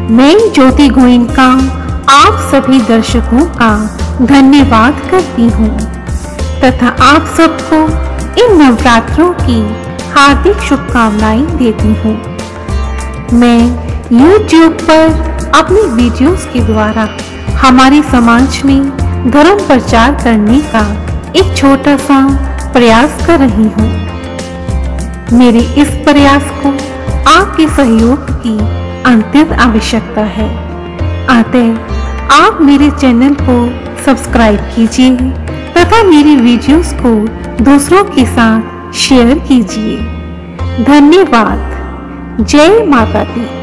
मैं ज्योति गोइंका आप सभी दर्शकों का धन्यवाद करती हूँ तथा आप सबको इन नवरात्रों की हार्दिक शुभकामनाएं देती हूँ। मैं YouTube पर अपनी वीडियोस के द्वारा हमारे समाज में धर्म प्रचार करने का एक छोटा सा प्रयास कर रही हूँ। मेरे इस प्रयास को आपके सहयोग की अंतिम आवश्यकता है। अतः आप मेरे चैनल को सब्सक्राइब कीजिए तथा मेरी वीडियोस को दूसरों के साथ शेयर कीजिए। धन्यवाद। जय माता दी।